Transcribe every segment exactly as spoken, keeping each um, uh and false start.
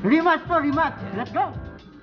Rematch to rematch. Let's go.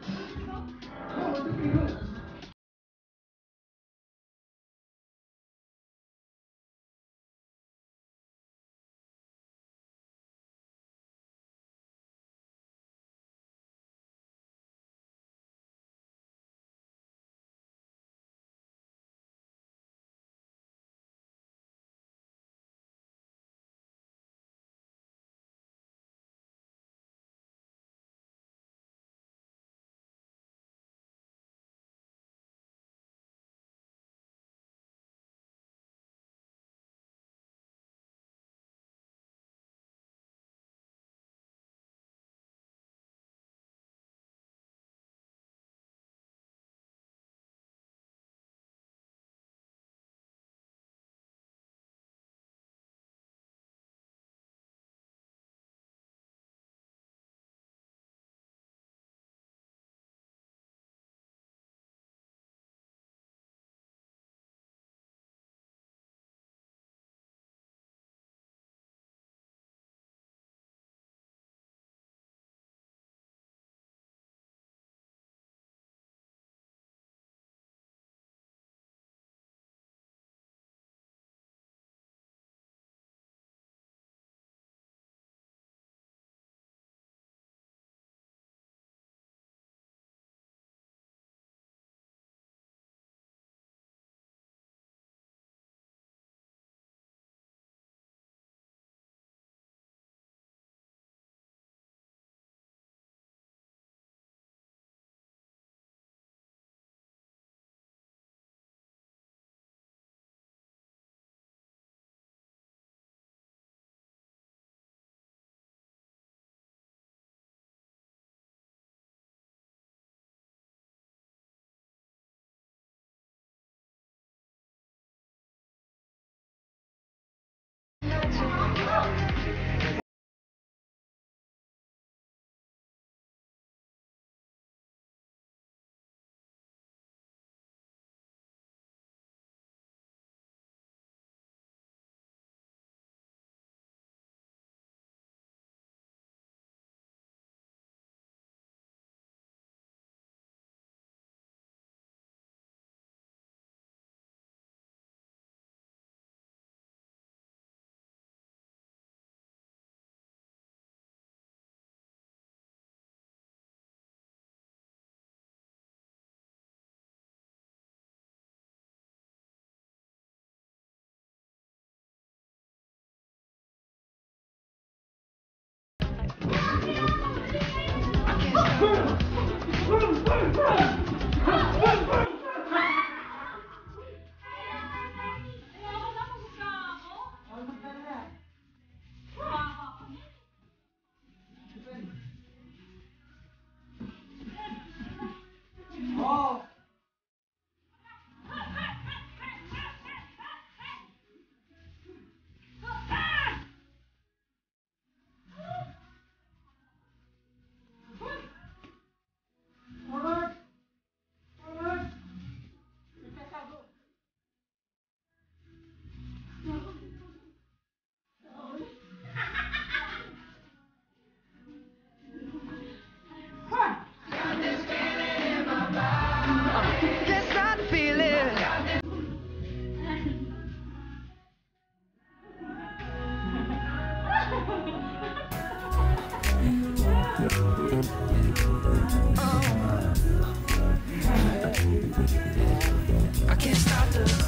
I can't stop this.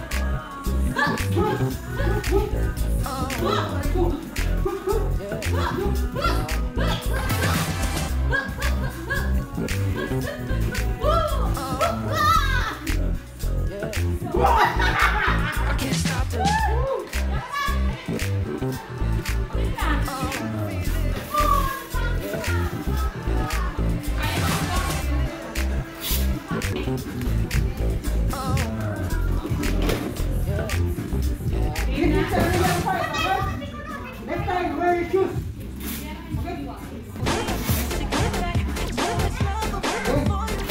I can't stop this. Next time, wear your shoes. Okay?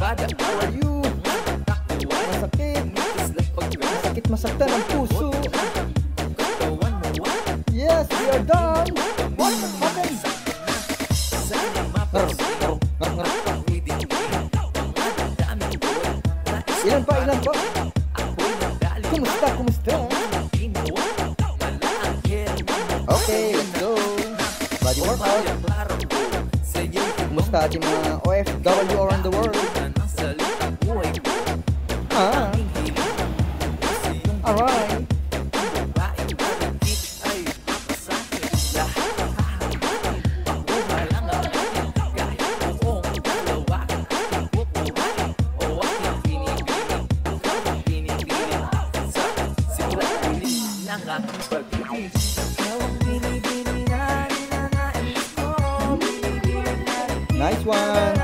How are you? Masakit. Masakit masaktan ang puso. Yes, we are done. What happened? Ngarap, ngarap, ngarap, ngarap. Ilan pa, ilan pa? Kumusta, kumusta? Okay, let's go. Body workout. Kumusta ating mga O F W around the world? Ah. Alright. Nice one.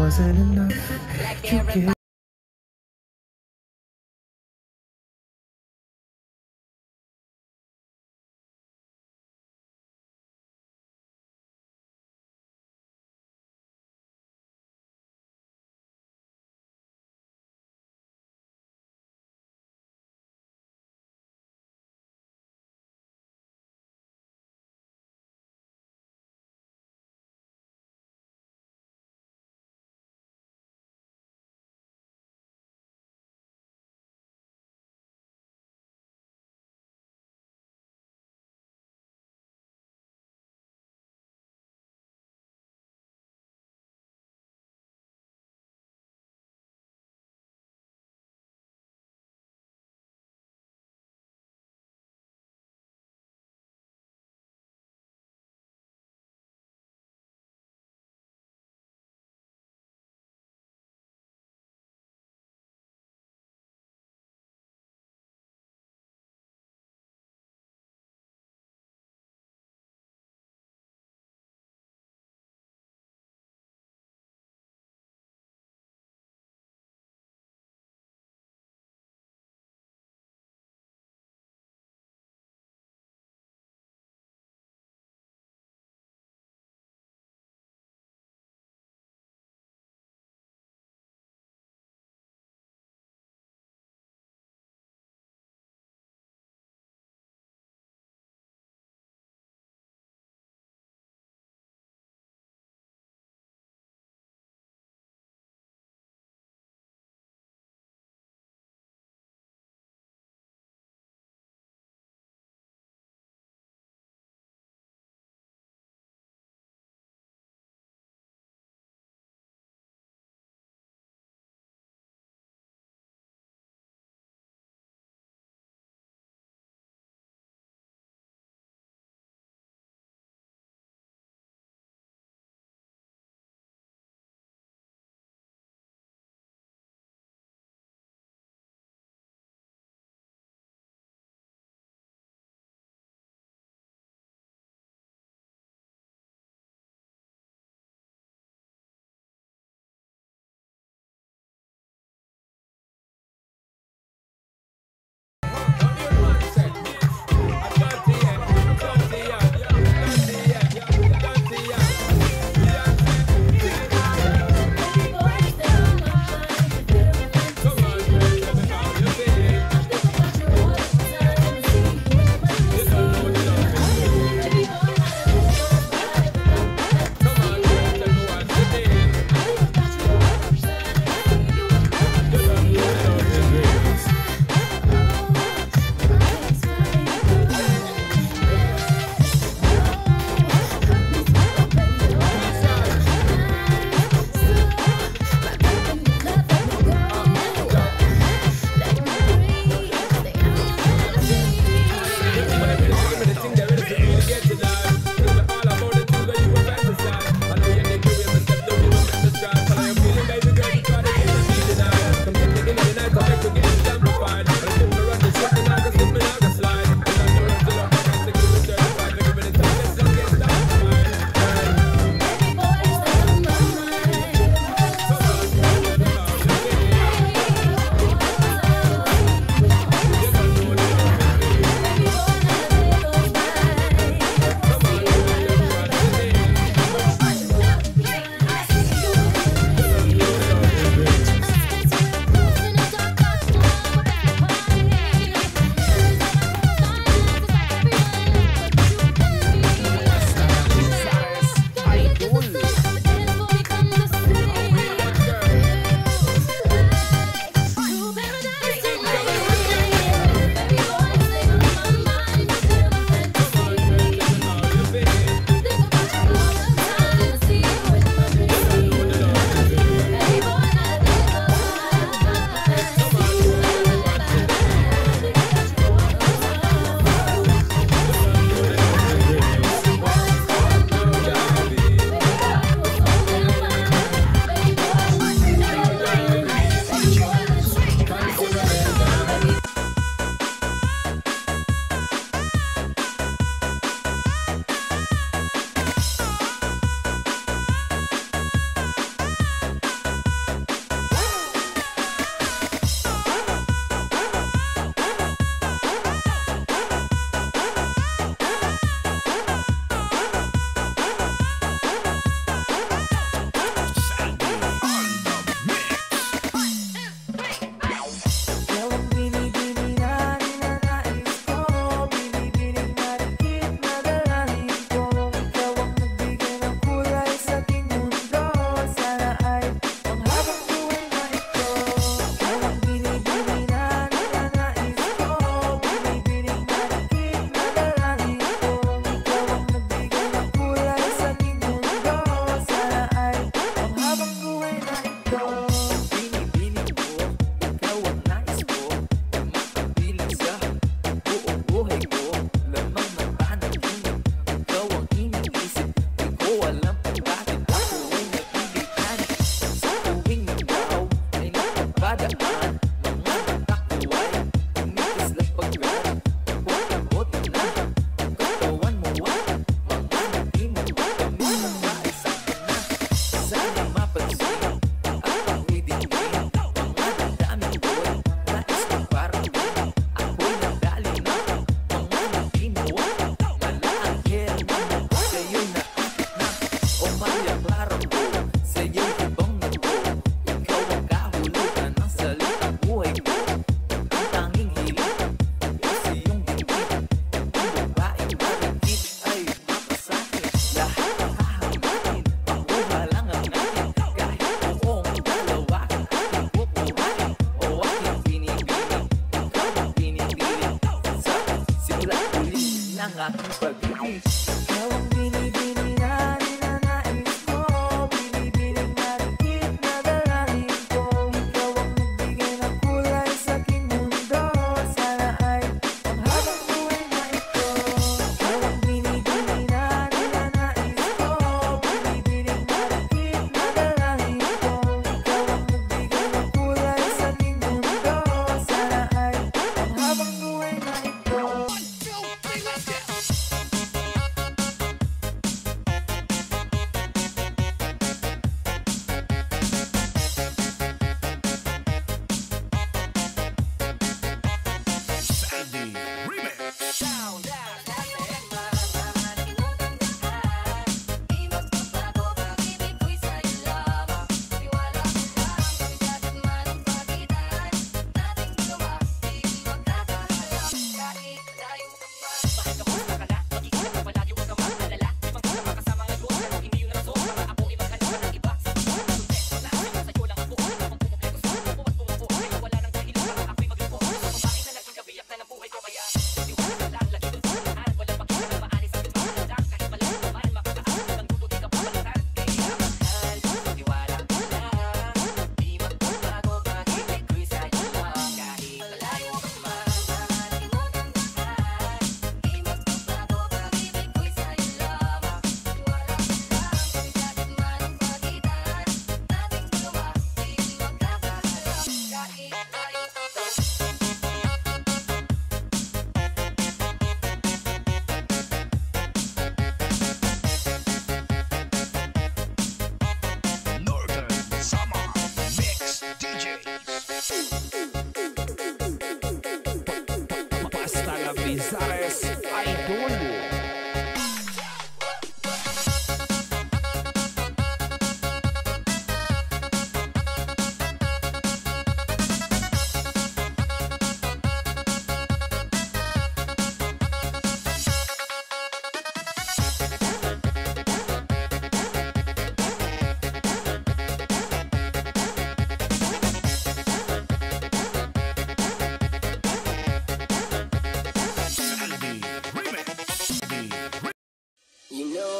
wasn't enough. You gave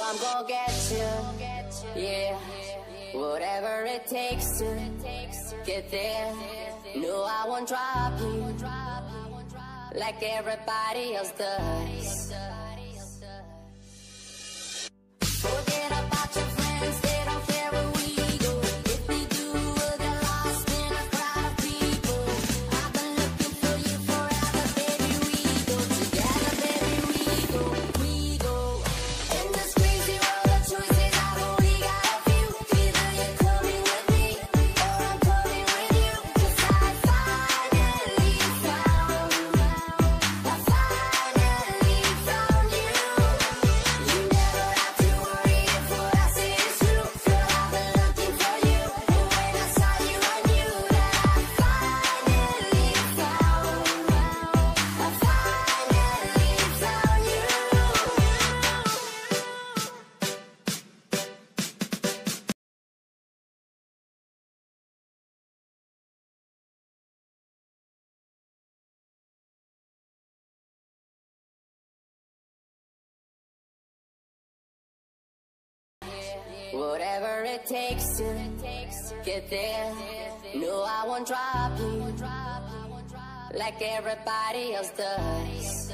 I'm gonna get you, yeah. Whatever it takes to get there. No, I won't drop you like everybody else does. Forget about your friends, they don't care where we go. If they do, we'll get lost in a crowd of people. I've been looking for you forever, baby. We go together, baby. We go, we go. In this crazy world of choices, I've only got a few. Either you're coming with me, or I'm coming with you. 'Cause I finally found, I finally found you. You never have to worry if what I say is true. Girl, I've been looking for you, and when I saw you, I knew that I finally found, I finally found you. Whatever it takes to get there. No, I won't drop you like everybody else does.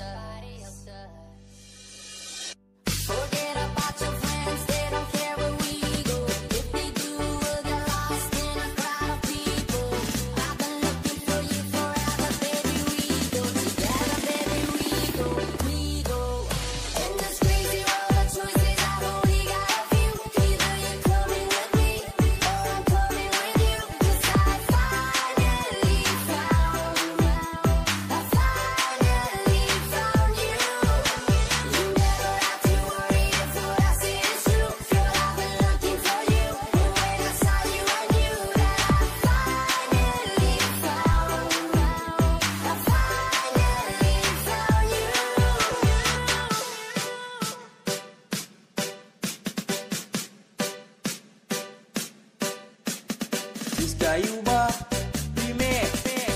Forget about your friends, they don't care where we go. If they do, we'll get lost in a crowd of people. I've been looking for you forever, baby. We go together, baby. We go, we go. In this crazy world of choices, I've only got a few. Either you're coming with me, or I'm coming with you. 'Cause I finally found, I finally found you. You never have to worry if what I say is true. Girl, I've been looking for you, and when I saw you, I knew that I finally found, I finally found you. Iskayuba Remix.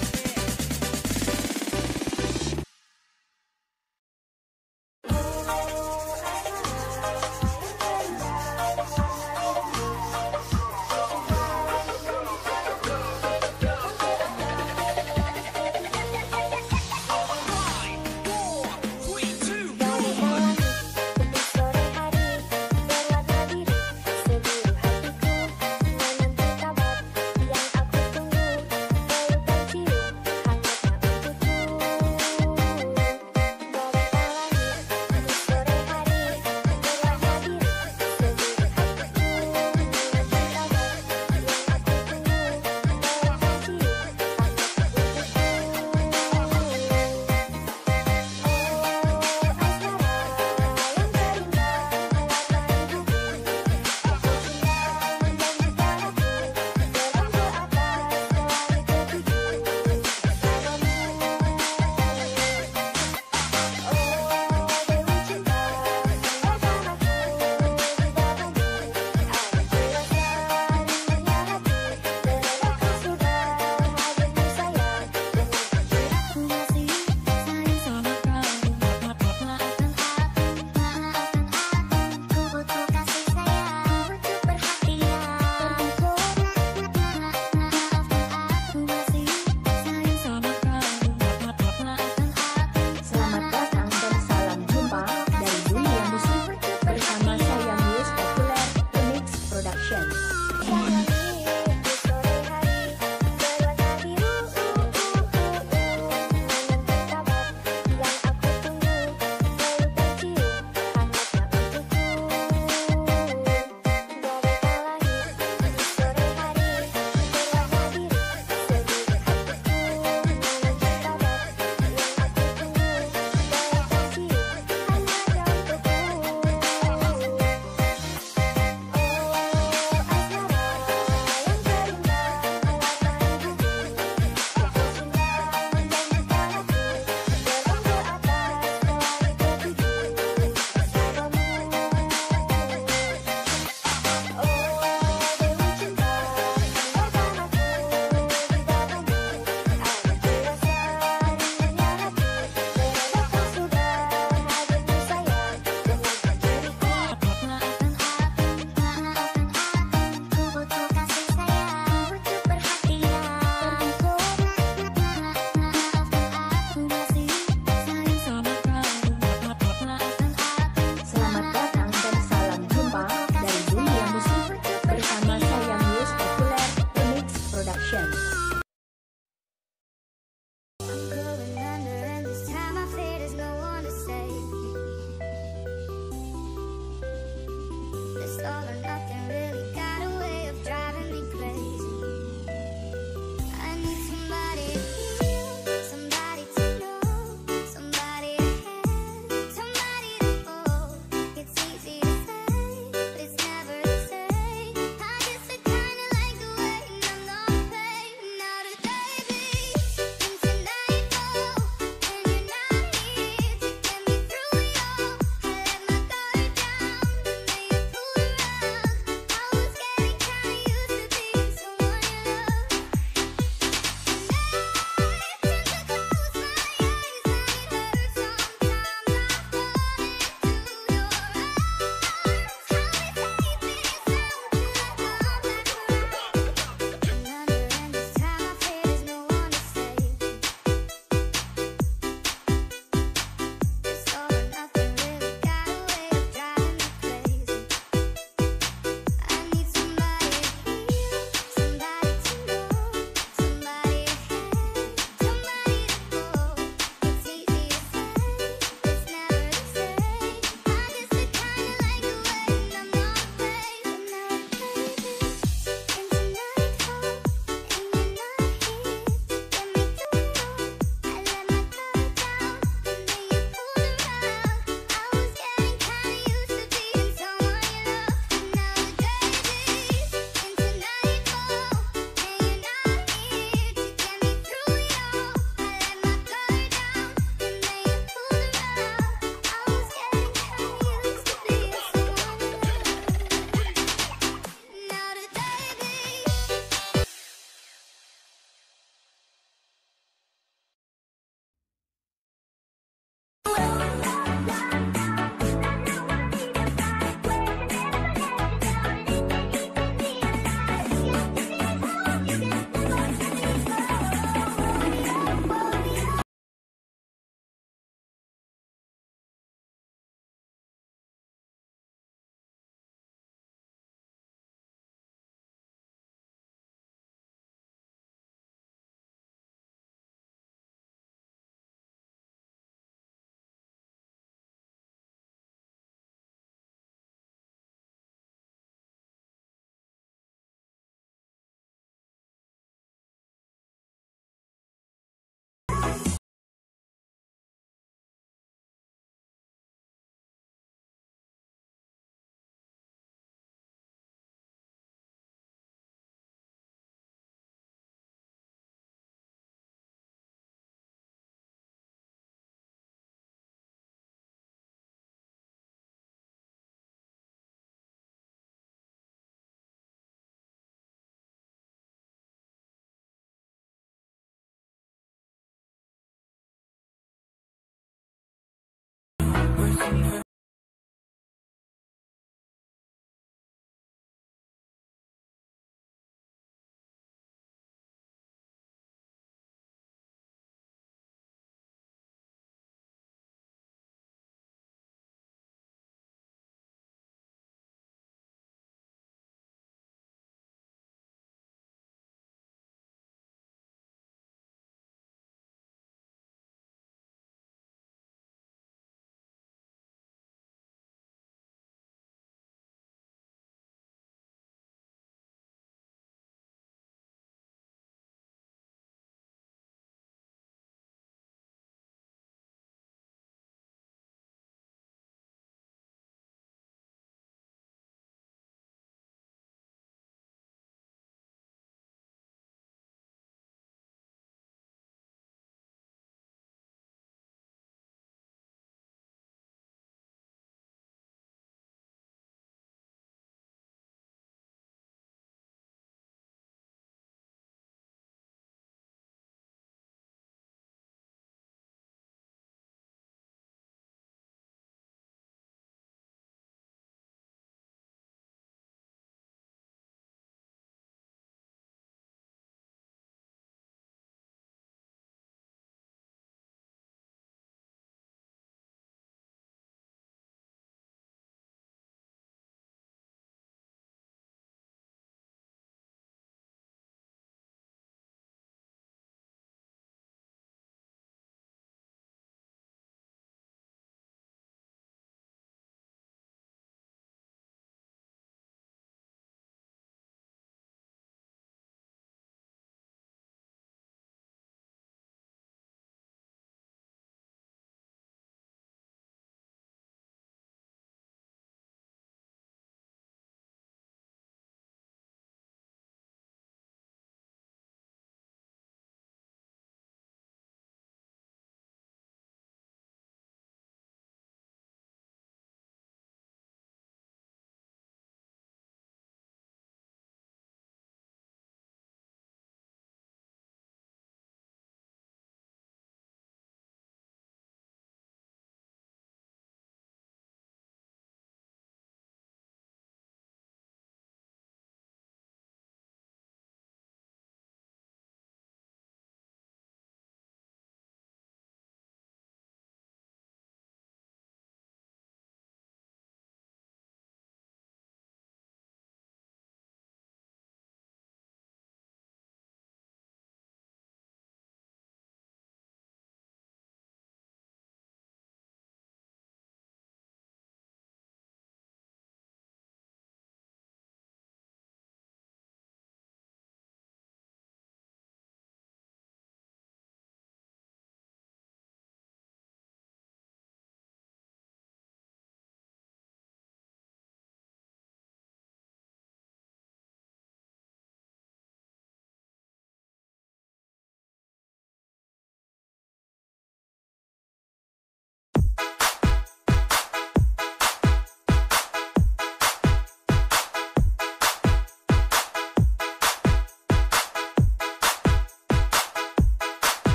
Dari malam tepi sore hari berwarna biru, seluruh hatiku menanti kabar yang aku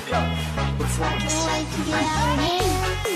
Club performs. Wait to get out of here.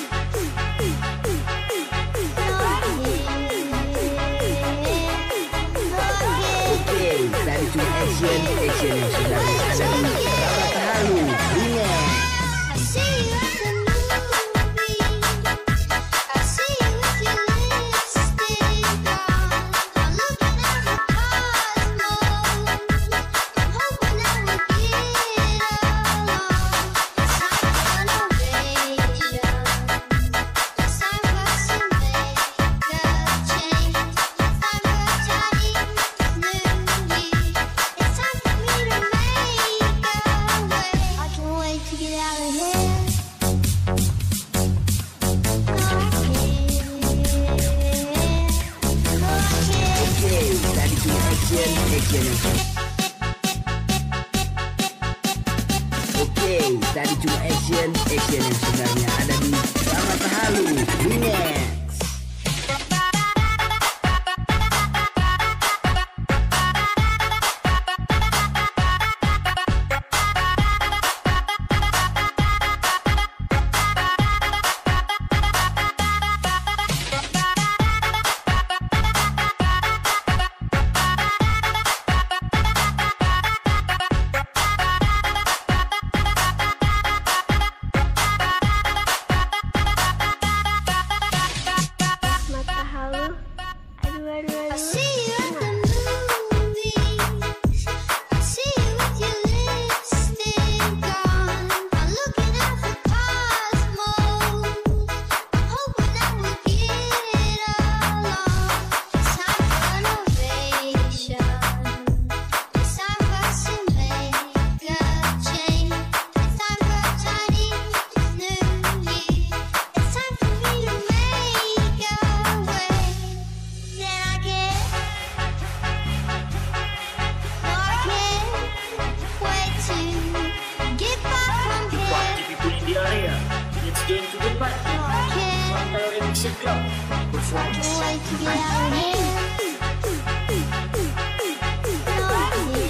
Oke, tadi cuma action, action yang sudah ada di Rara Halu, Remix. I see you at the movies. I see you with your lipstick on. I'm looking at the cosmos. I'm hoping that we get along. It's time for an ovation. It's time for some makeup change. It's time for a Chinese New Year. It's time for me to make a way. I can't wait to get out of here. Oke, tadi cuma action, action yang sudah. Oke, tadi cuma action, action yang sebenarnya ada di Rara Halu, Remix. Mata halu. Aduh, aduh, I aduh. see you at the movies. I see you with your lipstick on. I'm looking at the cosmos. I'm hoping that we get along. It's time for an ovation. It's time for some makeup change. It's time for a Chinese New Year. It's time for me to make a way. Then I get, no, I can't wait to get back from here. Party people in the area, let's get into the party. No, I can't, Rara Remix Club performs. can't wait to get out of here. No, I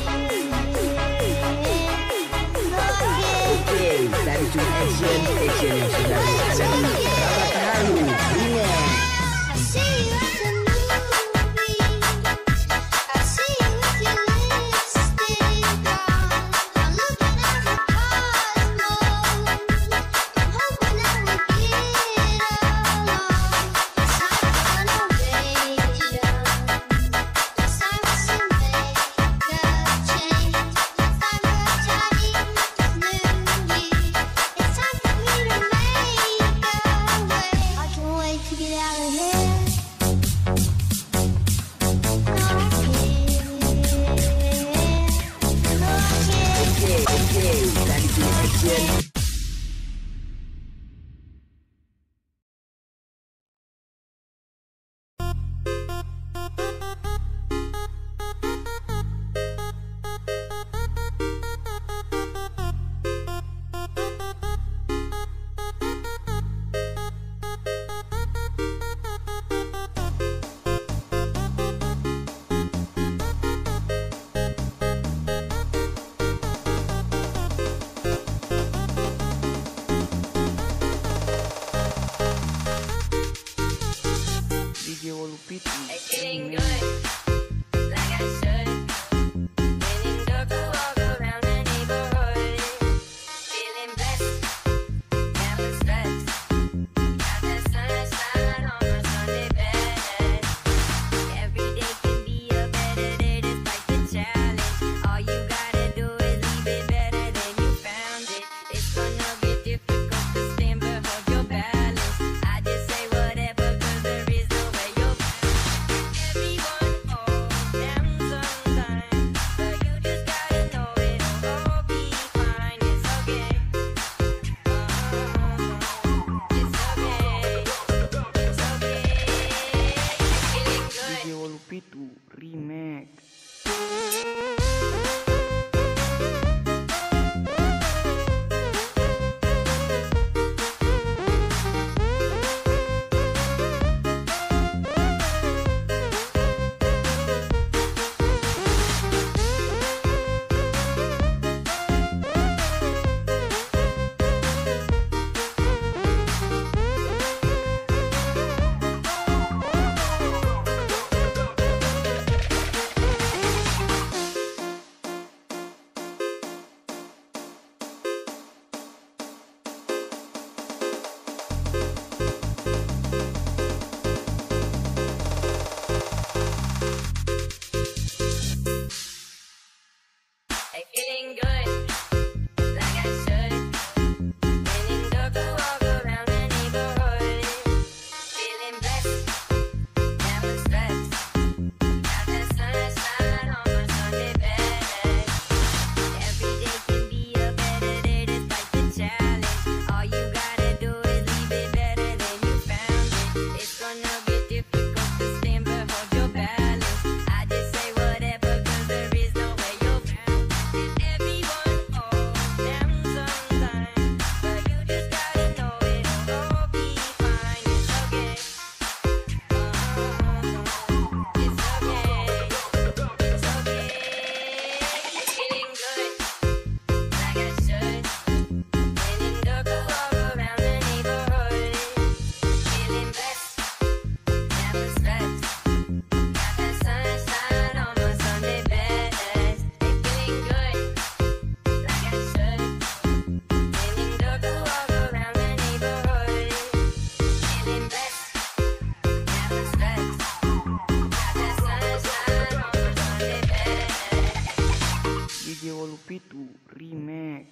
can't, no, I can't. Oke, tadi cuma action, action yang sudah ada di Rara Halu, Remix. I see you at the movies. I see you with your lipstick on. I'm looking at the cosmos. I'm hoping that we get along. It's time for an ovation. It's time for some makeup change. It's time for a Chinese New Year. It's time for me to make a way. I can't wait to get out of here. No, I can't. No, I can't. Oke, oke, tadi cuma action. D J Wolupit. Feeling good, like I should. Winning circle walk around the neighborhood. Feeling blessed, never stressed. Got the sunshine on my Sunday best. Every day can be a better day despite the challenge. All you gotta do is leave it better than you found it. It's gonna get difficult to stand but hold your balance. I just say whatever 'cause there is no way you're everyone falls down sometimes. Pitu Remake.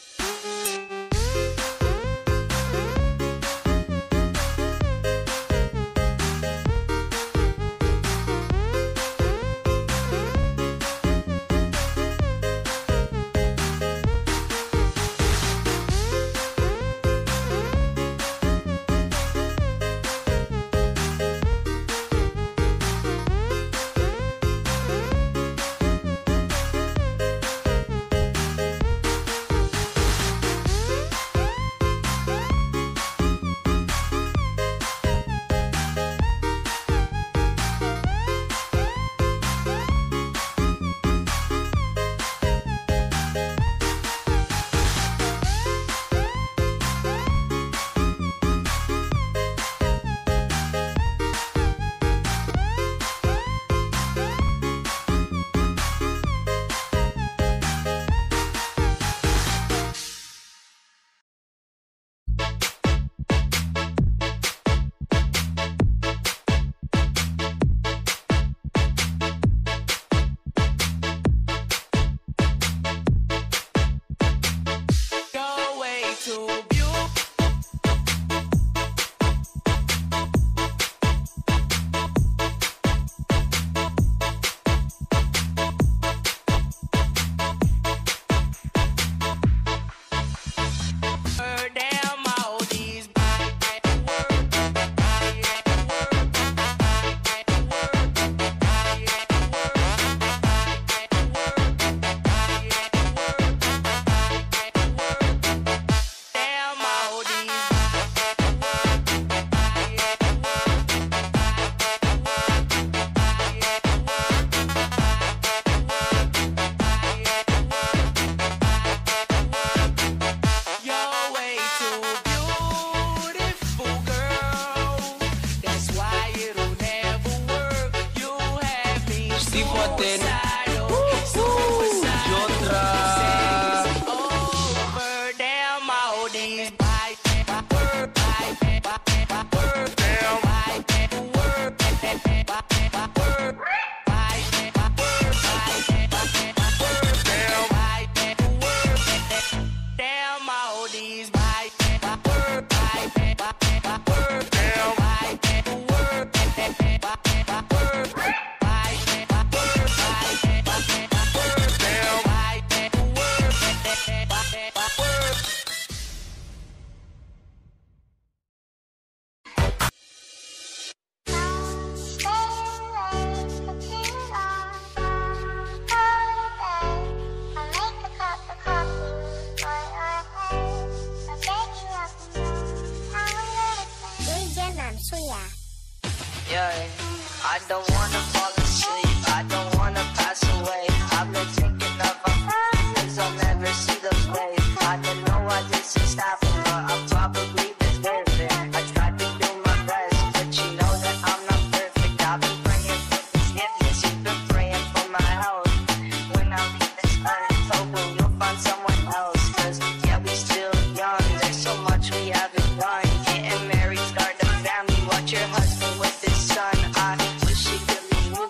Yeah, I don't wanna fall asleep, I don't wanna pass away. I've been thinking of a cause I'll never see the place. I don't know why this is happening, but I probably deserve it. I tried to do my best, but you know that I'm not perfect. I've been praying for forgiveness, you've been praying for my health. When I leave this earth, hoping you'll find someone else. Cause yeah, we still young, there's so much we haven't done. Getting married, start a family, watch your husband with his son. I wish he could be new,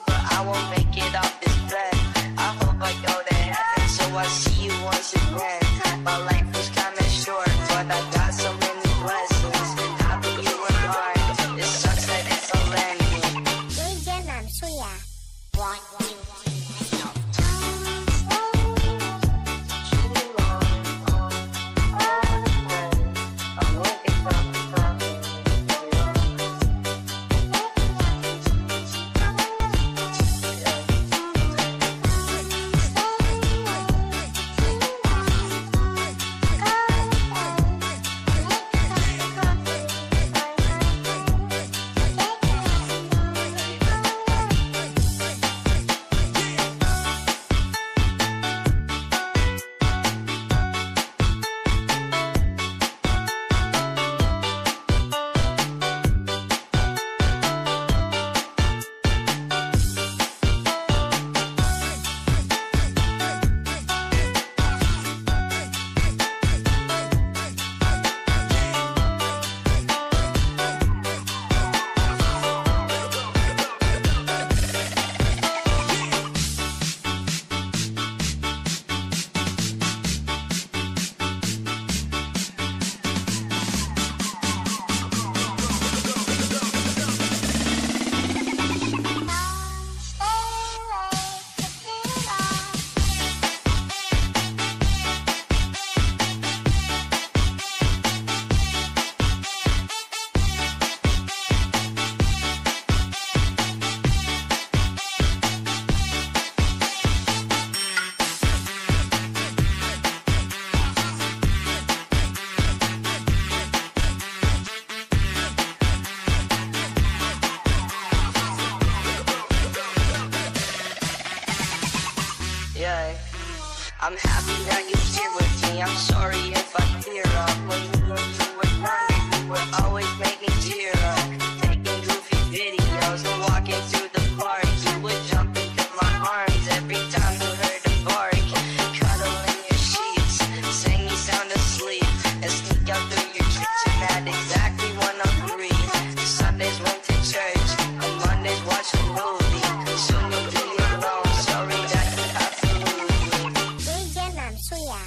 I'm happy that you're here with me. I'm sorry if I tear up. When you were younger, you were always making cheer up. Taking goofy videos and walking through the park. You would jump into my arms every time you heard a bark. Cuddle in your sheets, sing me sound asleep, and sneak out through your kitchen at exactly one oh three. Sundays went to church, on Mondays watch a movie. Soon you'll be alone, sorry that you have to lose me. DJ Namsuya.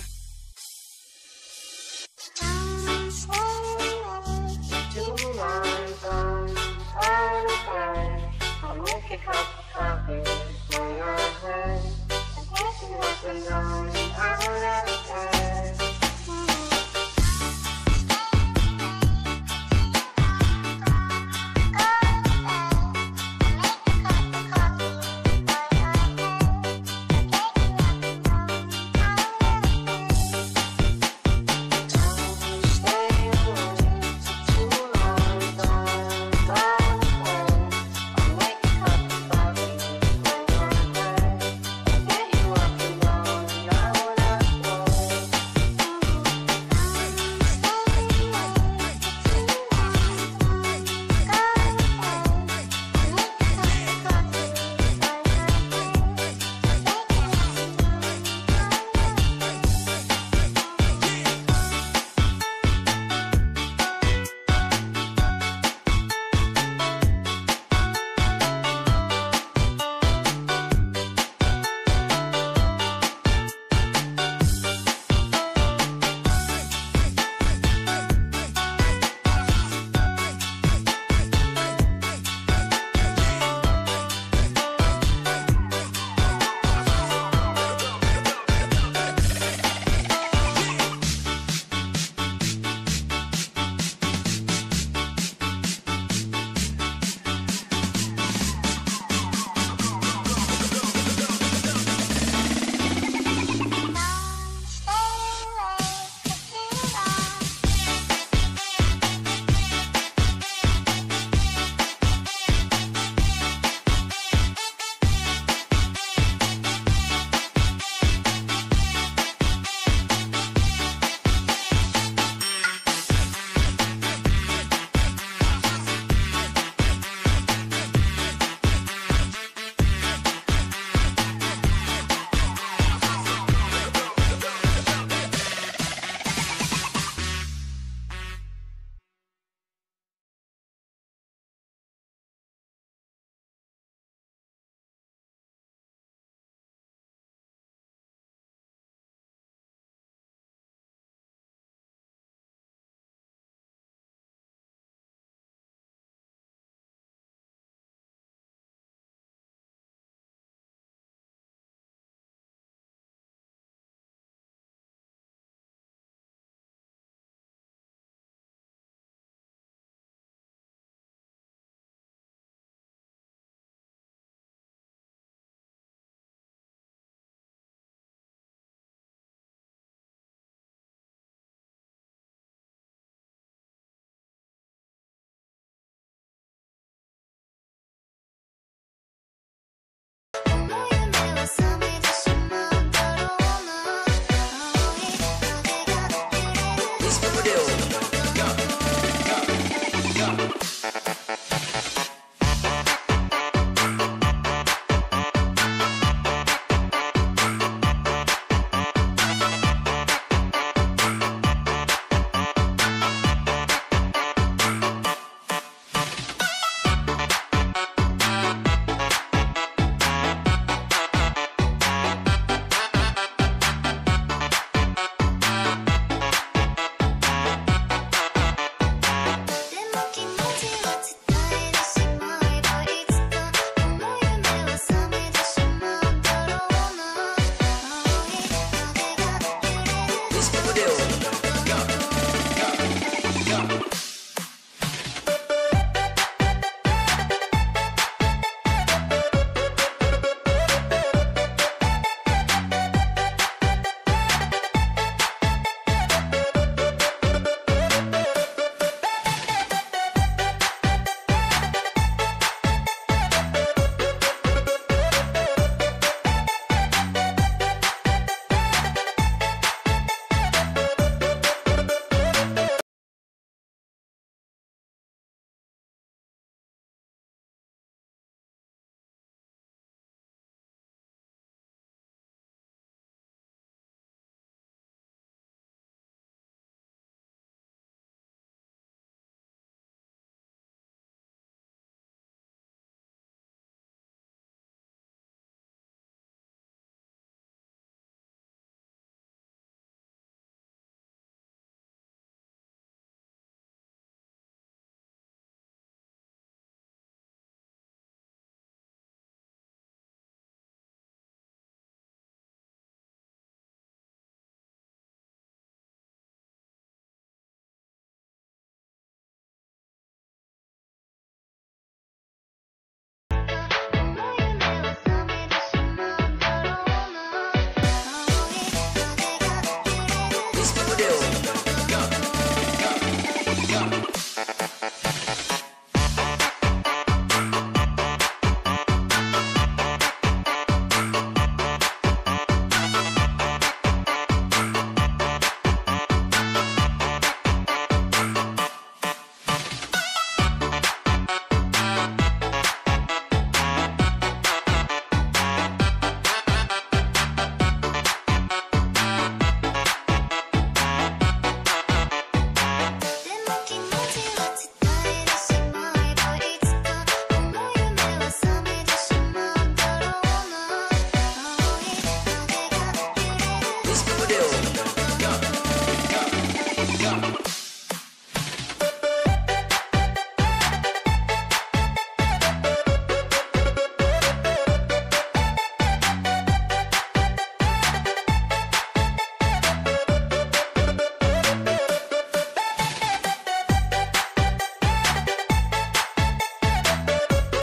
Two lines on all the time. I'll make it up.